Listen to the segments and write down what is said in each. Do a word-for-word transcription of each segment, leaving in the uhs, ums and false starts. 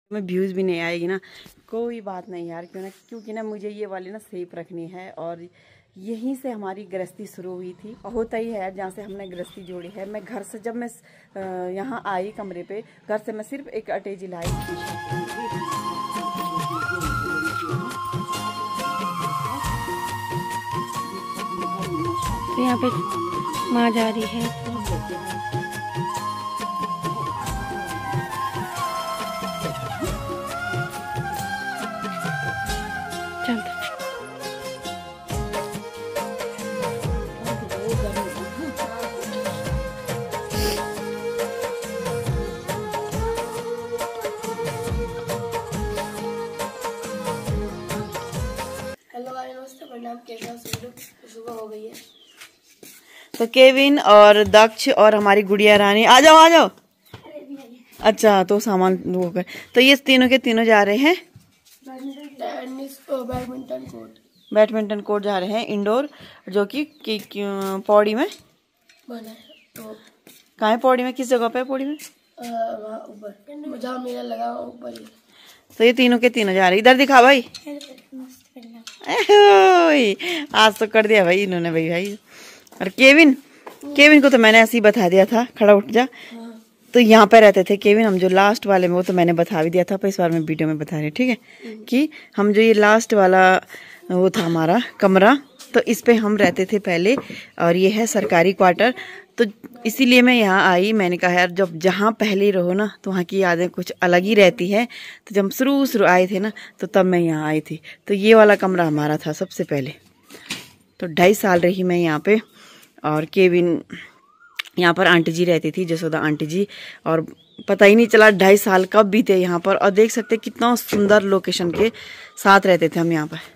में व्यूज़ भी नहीं आएगी ना, कोई बात नहीं यार, क्यों ना क्योंकि ना मुझे ये वाली ना सेफ रखनी है। और यहीं से हमारी गृहस्थी शुरू हुई थी और होता ही है जहाँ से हमने गृहस्थी जोड़ी है। मैं घर से जब मैं यहाँ आई कमरे पे, घर से मैं सिर्फ एक अटैची लाई थी। तो यहाँ पे माँ जा रही है। चल हेलो भाई, नमस्ते, प्रणाम। कैसे हो सब लोग? सुबह हो गई है। तो केविन और दक्ष और हमारी गुड़िया रानी, आ जाओ आ जाओ। अच्छा तो सामान वो कर, तो ये तीनों के तीनों जा रहे हैं बैडमिंटन कोर्ट। बैडमिंटन कोर्ट जा रहे हैं, इंडोर, जो कि पौड़ी में बना है। तो कहाँ है पौड़ी में? किस जगह पे है पौड़ी में? वहाँ ऊपर जहाँ मेला लगा ऊपर ही। तो ये तीनों के तीनों जा रहे हैं। इधर दिखा भाई, आज तो कर दिया भाई इन्होंने भाई भाई। और केविन केविन को तो मैंने ऐसे ही बता दिया था, खड़ा उठ जा। तो यहाँ पे रहते थे केविन हम, जो लास्ट वाले में, वो तो मैंने बता भी दिया था, पर इस बार मैं वीडियो में बता रही हूँ, ठीक है? कि हम जो ये लास्ट वाला वो था हमारा कमरा, तो इस पे हम रहते थे पहले, और ये है सरकारी क्वार्टर। तो इसीलिए मैं यहाँ आई। मैंने कहा यार जब जहाँ पहले रहो ना तो वहाँ की यादें कुछ अलग ही रहती है। तो जब शुरू शुरू आए थे ना तो तब मैं यहाँ आई थी। तो ये वाला कमरा हमारा था सबसे पहले। तो ढाई साल रही मैं यहाँ पे। और केविन यहाँ पर आंटी जी रहती थी, जसोदा आंटी जी, और पता ही नहीं चला ढाई साल कब बीते यहाँ पर। और देख सकते कितना सुंदर लोकेशन के साथ रहते थे हम यहाँ पर।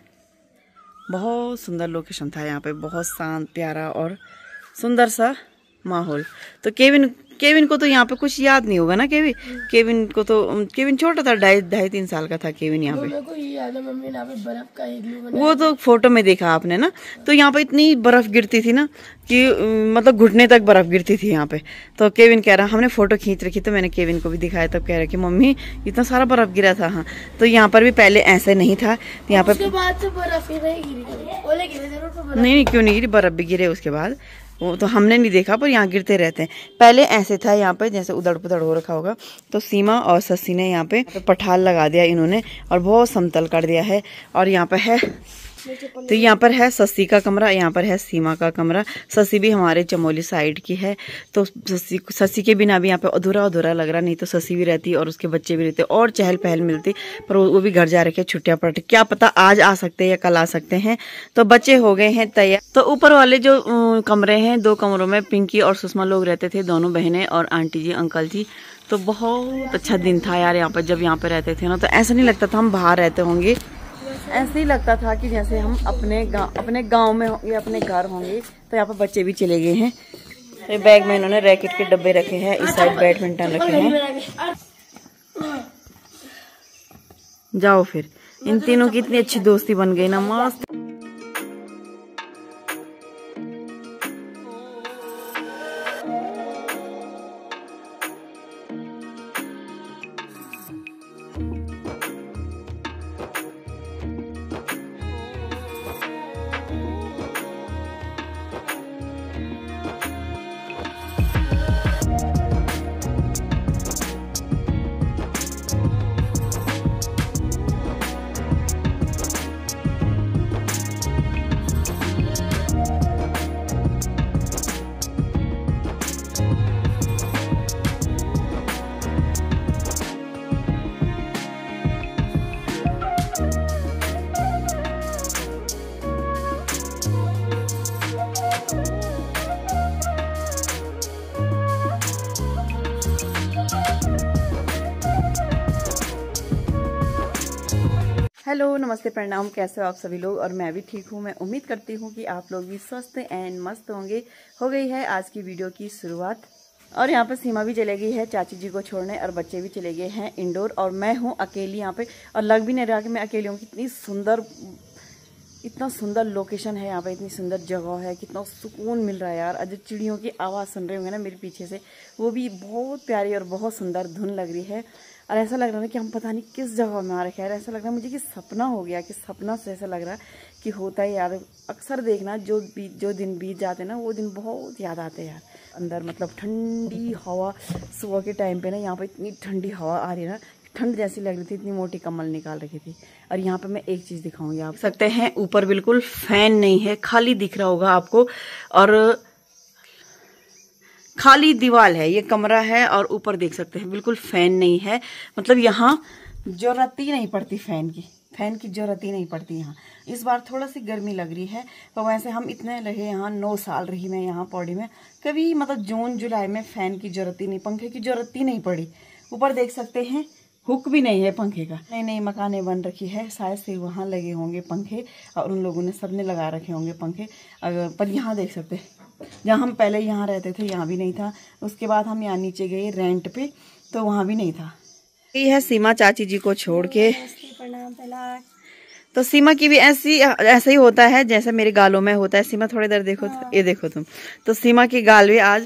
बहुत सुंदर लोकेशन था यहाँ पे, बहुत शांत प्यारा और सुंदर सा माहौल। तो केविन केविन को तो यहाँ पे कुछ याद नहीं होगा ना। केविन केविन को तो केविन छोटा था, ढाई ढाई तीन साल का था केविन यहाँ पे। मेरे को ये याद है मम्मी ने यहाँ पे बर्फ का इग्लू बनाया। वो तो फोटो में देखा आपने ना। तो यहाँ पे इतनी बर्फ गिरती थी ना कि मतलब घुटने तक बर्फ गिरती थी यहाँ पे। तो केविन कह रहा, हमने फोटो खींच रखी तो मैंने केविन को भी दिखाया, तब कह रहा कि मम्मी इतना सारा बर्फ गिरा था। हाँ, तो यहाँ पर भी पहले ऐसे नहीं था। तो यहाँ पे बाद से बर्फ ही नहीं गिरी, ओले गिरे जरूर। नहीं नहीं क्यों नहीं गिरी, बर्फ भी गिरे उसके बाद। वो तो हमने नहीं देखा, पर यहाँ गिरते रहते हैं। पहले ऐसे था यहाँ पे, जैसे उधड़ पुधड़ हो रखा होगा। तो सीमा और ससी ने यहाँ पे पठाल लगा दिया इन्होंने, और बहुत समतल कर दिया है। और यहाँ पे है, तो यहाँ पर है ससी का कमरा, यहाँ पर है सीमा का कमरा। ससी भी हमारे चमोली साइड की है। तो ससी ससी के बिना भी यहाँ पे अधूरा अधूरा लग रहा, नहीं तो ससी भी रहती और उसके बच्चे भी रहते और चहल पहल मिलती। पर वो भी घर जा रखे, छुट्टियां पड़ रही, क्या पता आज आ सकते हैं या कल आ सकते हैं। तो बच्चे हो गए हैं तैयार। तो ऊपर वाले जो कमरे हैं, दो कमरों में पिंकी और सुषमा लोग रहते थे, दोनों बहनें और आंटी जी अंकल जी। तो बहुत अच्छा दिन था यार यहाँ पर। जब यहाँ पे रहते थे ना तो ऐसा नहीं लगता था हम बाहर रहते होंगे, ऐसे ही लगता था कि जैसे हम अपने गाँव अपने गांव में होंगे, अपने घर होंगे। तो यहाँ पर बच्चे भी चले गए हैं। तो बैग में इन्होंने रैकेट के डब्बे रखे हैं, इस साइड बैडमिंटन रखे हैं। जाओ फिर, इन तीनों की इतनी अच्छी दोस्ती बन गई ना, मस्त। हेलो नमस्ते प्रणाम, कैसे हो आप सभी लोग? और मैं भी ठीक हूँ। मैं उम्मीद करती हूँ कि आप लोग भी स्वस्थ एंड मस्त होंगे। हो गई है आज की वीडियो की शुरुआत। और यहाँ पर सीमा भी चले गई है चाची जी को छोड़ने, और बच्चे भी चले गए हैं इंडोर, और मैं हूँ अकेली यहाँ पे। और लग भी नहीं रहा कि मैं अकेली हूँ। कितनी सुंदर, इतना सुंदर लोकेशन है यहाँ पे, इतनी सुंदर जगह है, कितना सुकून मिल रहा है यार। आज चिड़ियों की आवाज़ सुन रहे होंगे ना मेरे पीछे से, वो भी बहुत प्यारी और बहुत सुंदर धुन लग रही है। और ऐसा लग रहा है कि हम पता नहीं किस जगह में आ रखे हैं। ऐसा लग रहा है मुझे कि सपना हो गया, कि सपना से ऐसा लग रहा है कि होता है यार। अक्सर देखना जो बीत जो दिन बीत जाते हैं ना, वो दिन बहुत याद आते हैं यार। अंदर मतलब ठंडी हवा, सुबह के टाइम पे ना यहाँ पे इतनी ठंडी हवा आ रही है ना, ठंड जैसी लग रही थी, इतनी मोटी कम्बल निकाल रखी थी। और यहाँ पे मैं एक चीज़ दिखाऊंगी, आप सकते हैं ऊपर बिल्कुल फैन नहीं है, खाली दिख रहा होगा आपको, और खाली दीवार है, ये कमरा है, और ऊपर देख सकते हैं बिल्कुल फैन नहीं है। मतलब यहाँ जरूरत ही नहीं पड़ती फैन की, फैन की जरूरत ही नहीं पड़ती यहाँ। इस बार थोड़ा सी गर्मी लग रही है, तो वैसे हम इतने रहे यहाँ, नौ साल रही मैं यहाँ पौड़ी में, कभी मतलब जून जुलाई में फैन की जरूरत ही नहीं, पंखे की जरूरत ही नहीं पड़ी। ऊपर देख सकते हैं हुक भी नहीं है पंखे का। नई नई मकानें बन रखी है, शायद से वहाँ लगे होंगे पंखे, और उन लोगों ने सबने लगा रखे होंगे पंखे। अगर पर यहाँ देख सकते हैं, जहाँ हम पहले यहाँ रहते थे यहाँ भी नहीं था। उसके बाद हम यहाँ नीचे गए रेंट पे, तो वहाँ भी नहीं था। ये है सीमा चाची जी को छोड़ के। तो सीमा की भी ऐसी ऐसा ही होता है जैसे मेरे गालों में होता है। सीमा थोड़ी देर देखो, तो ये देखो तुम, तो सीमा के गाल भी आज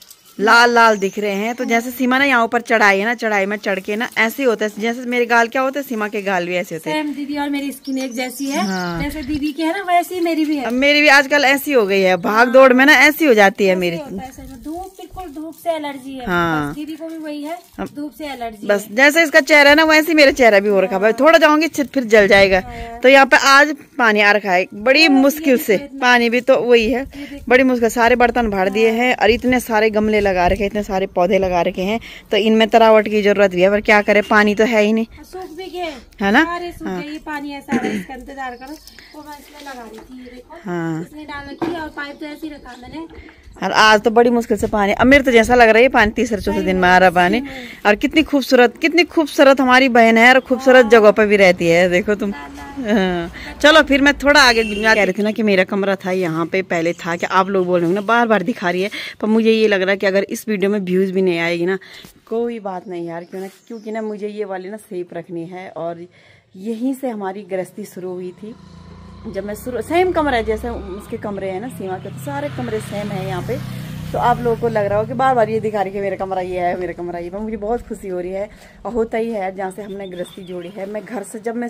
लाल लाल दिख रहे हैं। तो जैसे सीमा ना यहाँ ऊपर चढ़ाई है ना, चढ़ाई में चढ़ के ना ऐसे ही होता है, जैसे मेरे गाल क्या होते हैं, सीमा के गाल भी ऐसे होते हैं। सेम दीदी और मेरी स्किन एक जैसी है। हाँ। जैसे दीदी की है ना, वैसी मेरी भी है। अब मेरी भी आजकल ऐसी हो गई है, भाग दौड़ में ना ऐसी हो जाती है मेरी। धूप, बिल्कुल धूप से एलर्जी है। हाँ। दीदी को भी वही है, धूप से एलर्जी। बस जैसे इसका चेहरा है ना, वैसे मेरा चेहरा भी हो रखा है। थोड़ा जाऊंगी फिर जल जाएगा। तो यहाँ पे आज पानी आ रखा है, बड़ी मुश्किल से। पानी भी तो वही है, बड़ी मुश्किल। सारे बर्तन भर दिए हैं, और इतने सारे गमले लगा रखे, इतने सारे पौधे लगा रखे हैं, तो इनमें तरावट की जरूरत भी है, पर क्या करे, पानी तो है ही नहीं, सूख भी गए है ना। हाँ। ये पानी ऐसा है, इसका इंतजार करो। तो मैं इसमें लगा रही थी, ये देखो। हाँ, इसमें डाल रखी है, और पाइप तो ऐसे ही रखा मैंने। और आज तो बड़ी मुश्किल से पानी, अमीर तो जैसा लग रहा है पानी तीसरे चौथे दिन में आ रहा पानी। और कितनी खूबसूरत, कितनी खूबसूरत हमारी बहन है, और खूबसूरत जगह पर भी रहती है, देखो तुम। हाँ। चलो फिर मैं थोड़ा आगे कह रही थी ना कि मेरा कमरा था यहाँ पे पहले था, कि आप लोग बोल रहे हो ना बार बार दिखा रही है, पर मुझे ये लग रहा है कि अगर इस वीडियो में व्यूज भी नहीं आएगी ना, कोई बात नहीं यार, क्यों ना, क्योंकि ना मुझे ये वाली ना सेफ रखनी है। और यहीं से हमारी गृहस्थी शुरू हुई थी, जब मैं शुरू, सेम कमरा है जैसे उसके कमरे हैं ना सीमा के, तो सारे कमरे सेम है यहाँ पे। तो आप लोगों को लग रहा हो कि बार बार ये दिखा रही है मेरा कमरा ये है, मेरा कमरा ये है, मुझे बहुत खुशी हो रही है। और होता ही है जहाँ से हमने गृहस्थी जोड़ी है। मैं घर से जब मैं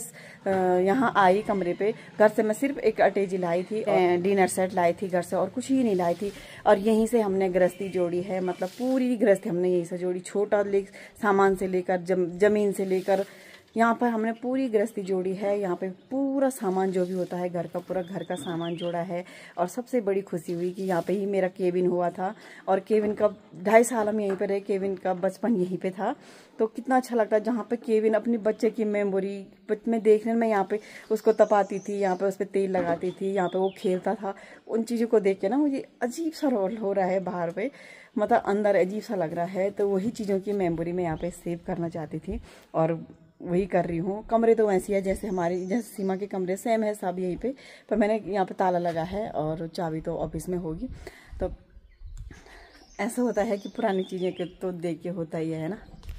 यहाँ आई कमरे पे, घर से मैं सिर्फ एक अटैची लाई थी, डिनर सेट लाई थी घर से, और कुछ ही नहीं लाई थी। और यहीं से हमने गृहस्थी जोड़ी है, मतलब पूरी गृहस्थी हमने यहीं से जोड़ी, छोटा ले सामान से लेकर जम, जमीन से लेकर यहाँ पर हमने पूरी गृहस्थी जोड़ी है। यहाँ पे पूरा सामान जो भी होता है घर का, पूरा घर का सामान जोड़ा है। और सबसे बड़ी खुशी हुई कि यहाँ पे ही मेरा केबिन हुआ था, और केबिन का ढाई साल हम यहीं पे रहे, केबिन का बचपन यहीं पे था। तो कितना अच्छा लगता है जहाँ पे केबिन अपनी बच्चे की मेमोरी में देखने में, यहाँ पे उसको तपाती थी, यहाँ पे उस पर तेल लगाती थी, यहाँ पे वो खेलता था। उन चीज़ों को देख के ना मुझे अजीब सा रोल हो रहा है बाहर पे, मतलब अंदर अजीब सा लग रहा है। तो वही चीज़ों की मेमोरी में यहाँ पे सेव करना चाहती थी, और वही कर रही हूँ। कमरे तो वैसी है जैसे हमारी, जैसे सीमा के कमरे सेम है सब यहीं पे, पर मैंने यहाँ पे ताला लगा है, और चाबी तो ऑफिस में होगी। तो ऐसा होता है कि पुरानी चीज़ें के तो देख के होता ही है ना।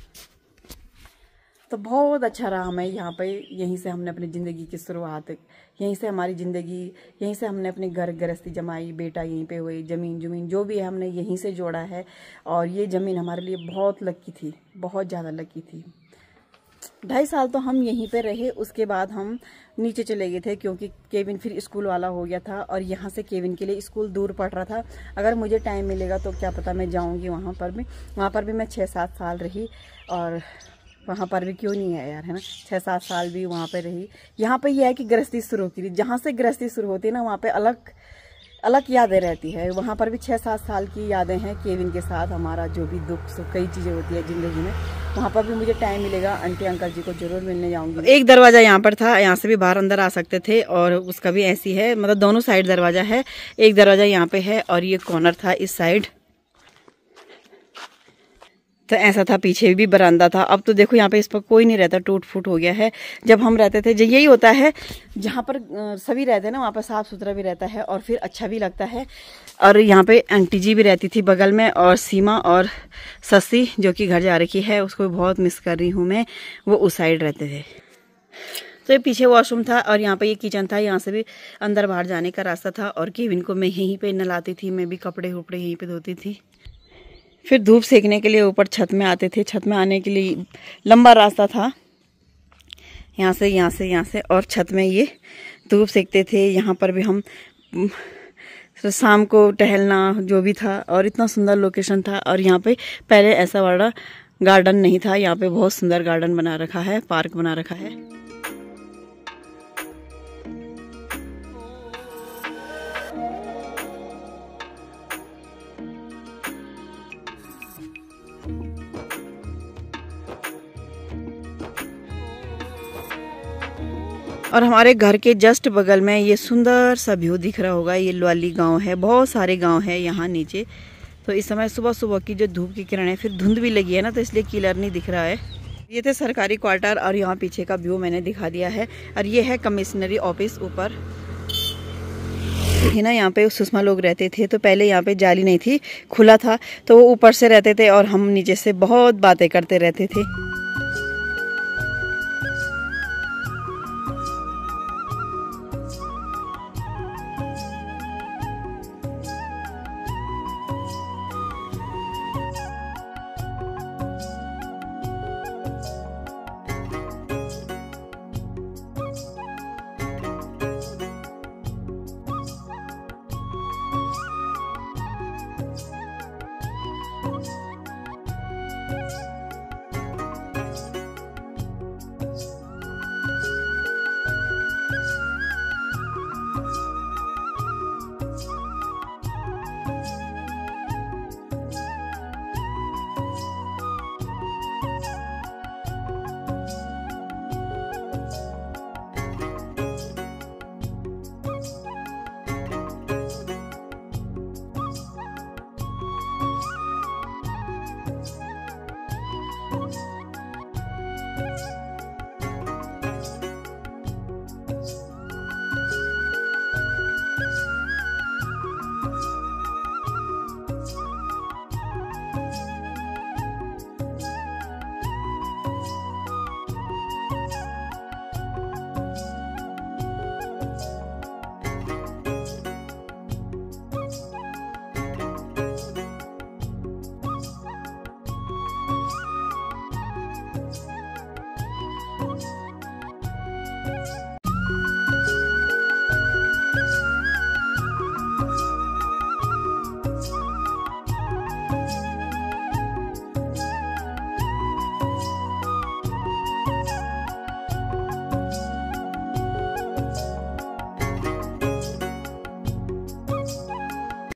तो बहुत अच्छा रहा हमें यहाँ पे, यहीं से हमने अपनी ज़िंदगी की शुरुआत, यहीं से हमारी ज़िंदगी, यहीं से हमने अपने घर गृहस्थी जमाई, बेटा यहीं पे हुई, ज़मीन जमीन जो भी है हमने यहीं से जोड़ा है। और ये ज़मीन हमारे लिए बहुत लकी थी, बहुत ज़्यादा लकी थी। ढाई साल तो हम यहीं पे रहे, उसके बाद हम नीचे चले गए थे, क्योंकि केबिन फिर स्कूल वाला हो गया था, और यहाँ से केबिन के लिए स्कूल दूर पड़ रहा था। अगर मुझे टाइम मिलेगा तो क्या पता मैं जाऊँगी वहाँ पर भी। वहाँ पर भी मैं छः सात साल रही, और वहाँ पर भी क्यों नहीं है यार, है ना, छः सात साल भी वहाँ पे रही। यहाँ पे यह है कि गृहस्थी शुरू की, जहाँ से गृहस्थी शुरू होती है ना, वहाँ पे अलग अलग यादें रहती है। वहाँ पर भी छः सात साल की यादें हैं केविन के साथ, हमारा जो भी दुख सुख कई चीज़ें होती है ज़िंदगी में। वहाँ पर भी मुझे टाइम मिलेगा, आंटी अंकल जी को जरूर मिलने जाऊँगी। एक दरवाज़ा यहाँ पर था, यहाँ से भी बाहर अंदर आ सकते थे, और उसका भी ऐसी है, मतलब दोनों साइड दरवाज़ा है। एक दरवाज़ा यहाँ पे है, और ये कॉर्नर था इस साइड, तो ऐसा था। पीछे भी बरामदा था। अब तो देखो यहाँ पे इस पर कोई नहीं रहता, टूट फूट हो गया है। जब हम रहते थे, यही होता है जहाँ पर सभी रहते हैं ना, वहाँ पर साफ सुथरा भी रहता है और फिर अच्छा भी लगता है। और यहाँ पे आंटी जी भी रहती थी बगल में, और सीमा और ससी जो कि घर जा रखी है, उसको भी बहुत मिस कर रही हूँ मैं, वो उस साइड रहते थे। तो ये पीछे वॉशरूम था, और यहाँ पे ये किचन था, यहाँ से भी अंदर बाहर जाने का रास्ता था। और केविन को मैं यहीं पे नहलाती थी, मैं भी कपड़े उपड़े यहीं पे धोती थी। फिर धूप सेकने के लिए ऊपर छत में आते थे। छत में आने के लिए लंबा रास्ता था, यहाँ से यहाँ से यहाँ से, और छत में ये धूप सेकते थे। यहाँ पर भी हम शाम को टहलना जो भी था, और इतना सुंदर लोकेशन था। और यहाँ पे पहले ऐसा बड़ा गार्डन नहीं था, यहाँ पे बहुत सुंदर गार्डन बना रखा है, पार्क बना रखा है। और हमारे घर के जस्ट बगल में ये सुंदर सा व्यू दिख रहा होगा। ये लवाली गांव है, बहुत सारे गांव है यहाँ नीचे। तो इस समय सुबह सुबह की जो धूप की किरण है, फिर धुंध भी लगी है ना, तो इसलिए क्लियर नहीं दिख रहा है। ये थे सरकारी क्वार्टर, और यहाँ पीछे का व्यू मैंने दिखा दिया है। और ये है कमिश्नरी ऑफिस ऊपर है ना। यहाँ पे सुषमा लोग रहते थे, तो पहले यहाँ पे जाली नहीं थी, खुला था, तो वो ऊपर से रहते थे और हम नीचे से बहुत बातें करते रहते थे।